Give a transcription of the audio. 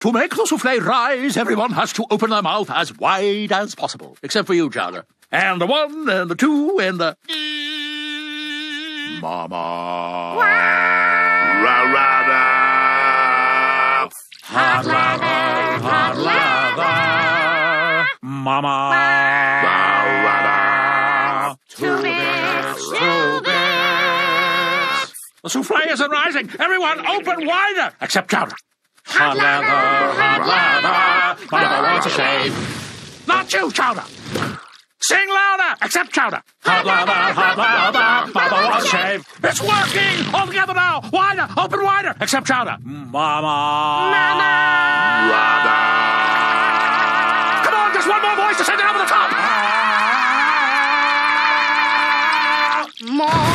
To make the souffle rise, everyone has to open their mouth as wide as possible. Except for you, Chowder. And the 1, and the 2, and the... Mama. Ra-ra-ra. Hot lather, hot lather. Mama. Ra-ra-ra. 2 bits, 2 bits. The souffle isn't rising. Everyone open wider. Except Chowder. Hot lather, hot lather. Mama wants a shave. Not you, Chowder. Sing louder, except Chowder. Hot lather, Mama wants a shave. It's working. All together now. Wider, open wider, except Chowder. Mama. Ra-ra. Come on, just one more voice to send it over the top. More.